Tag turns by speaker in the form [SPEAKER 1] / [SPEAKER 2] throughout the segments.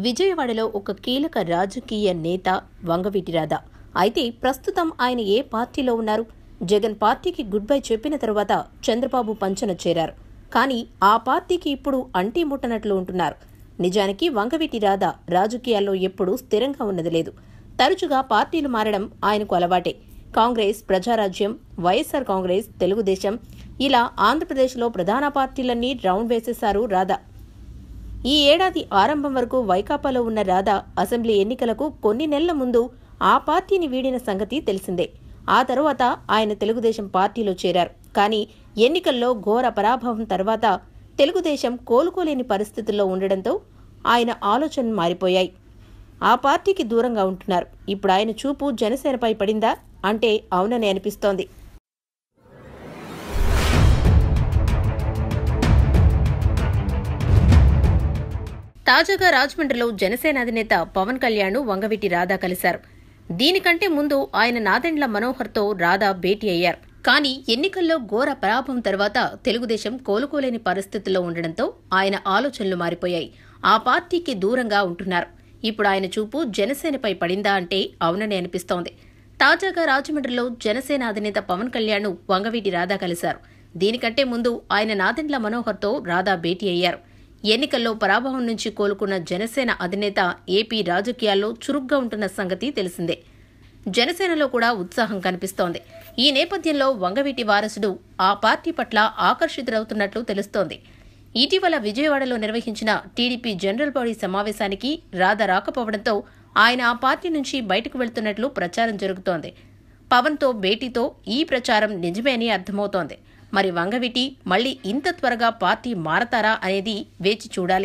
[SPEAKER 1] విజయవాడలో ఒక కీలక రాజకీయ నేత వంగవీటి రాధ. అయితే ప్రస్తుతం ఆయన ఏ పార్టీలో ఉన్నారు? జగన్ పార్టీకి గుడ్ బై చెప్పిన తరువాత చంద్రబాబు పంచన చేరారు. కానీ ఆ పార్టీకి ఇప్పుడు అంటీ ముట్టనట్లు ఉంటున్నారు. నిజానికి వంగవీటి రాధ రాజకీయాల్లో ఎప్పుడూ స్థిరంగా ఉన్నది లేదు. తరచుగా పార్టీలు మారడం ఆయనకు అలవాటే. కాంగ్రెస్, ప్రజారాజ్యం, వైఎస్ఆర్ కాంగ్రెస్, తెలుగుదేశం ఇలా ఆంధ్రప్రదేశ్లో ప్రధాన పార్టీలన్నీ రౌండ్ వేసేశారు రాధ. ఈ ఏడాది ఆరంభం వరకు వైకాపాలో ఉన్న రాధ అసెంబ్లీ ఎన్నికలకు కొన్ని నెలల ముందు ఆ పార్టీని వీడిన సంగతి తెలిసిందే. ఆ తరువాత ఆయన తెలుగుదేశం పార్టీలో చేరారు. కానీ ఎన్నికల్లో ఘోర పరాభవం తర్వాత తెలుగుదేశం కోలుకోలేని పరిస్థితుల్లో ఉండడంతో ఆయన ఆలోచనలు మారిపోయాయి. ఆ పార్టీకి దూరంగా ఉంటున్నారు. ఇప్పుడు ఆయన చూపు జనసేనపై పడిందా అంటే అవునని అనిపిస్తోంది. తాజాగా రాజమండ్రిలో జనసేన అధినేత పవన్ కళ్యాణ్ వంగవీటి రాధ కలిశారు. దీనికంటే ముందు ఆయన నాదెండ్ల మనోహర్తో రాధ భేటీ అయ్యారు. కానీ ఎన్నికల్లో ఘోర పరాభవం తర్వాత తెలుగుదేశం కోలుకోలేని పరిస్థితుల్లో ఉండడంతో ఆయన ఆలోచనలు మారిపోయాయి. ఆ పార్టీకి దూరంగా ఉంటున్నారు. ఇప్పుడు ఆయన చూపు జనసేనపై పడిందా అంటే అవునని అనిపిస్తోంది. తాజాగా రాజమండ్రిలో జనసేన అధినేత పవన్ కళ్యాణ్ వంగవీటి రాధ కలిశారు. దీనికంటే ముందు ఆయన నాదెండ్ల మనోహర్తో రాధ భేటీ అయ్యారు. ఎన్నికల్లో పరాభవం నుంచి కోలుకున్న జనసేన అధినేత ఏపీ రాజకీయాల్లో చురుగ్గా ఉంటున్న సంగతి తెలిసిందే. జనసేనలో కూడా ఉత్సాహం కనిపిస్తోంది. ఈ నేపథ్యంలో వంగవీటి వారసుడు ఆ పార్టీ పట్ల ఆకర్షితులవుతున్నట్లు తెలుస్తోంది. ఇటీవల విజయవాడలో నిర్వహించిన టీడీపీ జనరల్ బాడీ సమావేశానికి రాధ రాకపోవడంతో ఆయన ఆ పార్టీ నుంచి బయటకు వెళ్తున్నట్లు ప్రచారం జరుగుతోంది. పవన్తో భేటీతో ఈ ప్రచారం నిజమే అని అర్థమవుతోంది. మరి వంగవీటి మళ్లీ ఇంత త్వరగా పార్టీ మారతారా అనేది వేచి చూడాలి.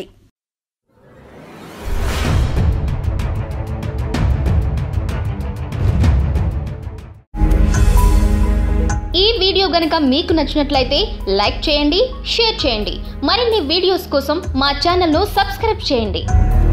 [SPEAKER 2] ఈ వీడియో గనుక మీకు నచ్చినట్లయితే లైక్ చేయండి, షేర్ చేయండి. మరిన్ని వీడియోస్ కోసం మా ఛానల్ను సబ్స్క్రైబ్ చేయండి.